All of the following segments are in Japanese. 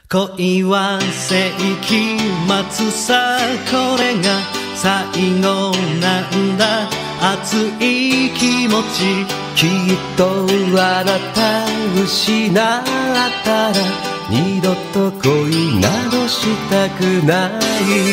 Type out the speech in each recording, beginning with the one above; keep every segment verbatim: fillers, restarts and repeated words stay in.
恋は世紀末さ、これが最後なんだ。熱い気持ち、 きっとあなた失ったら二度と恋などしたくない。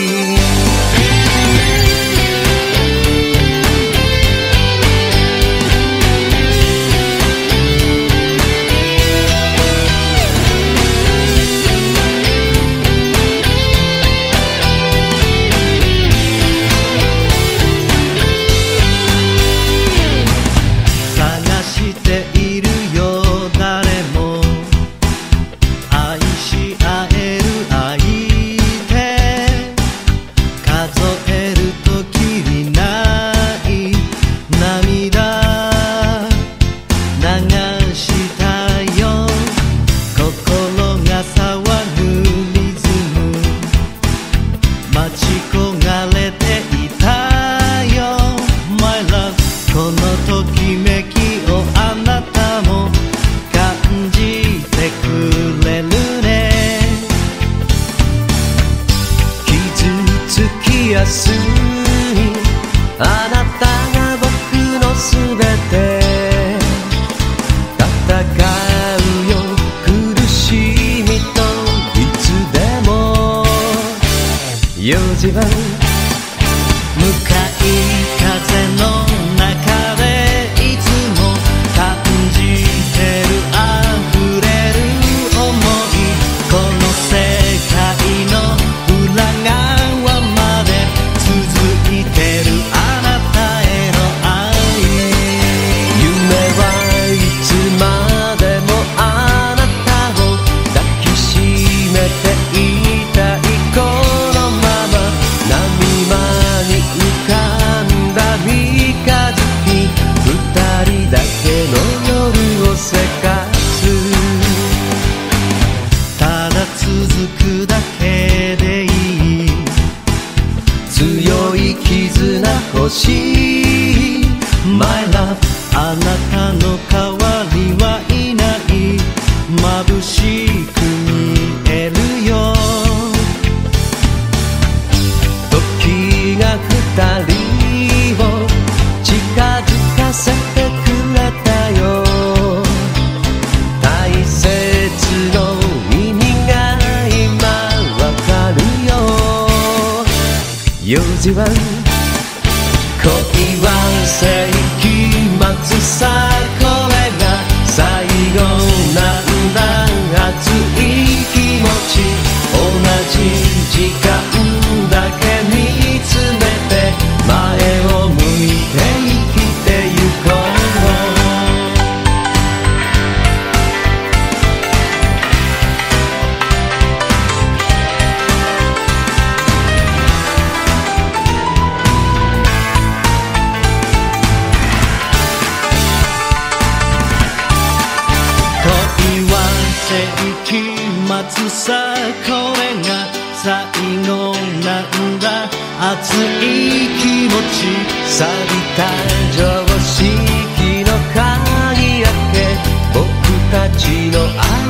あなたが僕のすべて、戦うよ苦しみといつでも。よじは向かい風の中でいつも感じてる溢れる想い、この世界の裏側まで続いてるあなたへの愛。 夢はいつまでもあなたを抱きしめていたい。このまま波間に浮かんだ三日月、二人だけの夜をせかす。 ただ続くだけでいい、 強い絆欲しい My love。 あなたの代わりはいない、眩しく見えるよ。 時が二人を近づかせてくれたよ。大切の意味が今わかるよ。よじは恋は世紀末さ、これが最後なんだ。熱い気持ち、同じ時間だけ見つめて前を向いて生きてゆこう。 世紀末さ、これが最後なんだ。熱い気持ち、 錆びた常識の鍵開け、僕たちの愛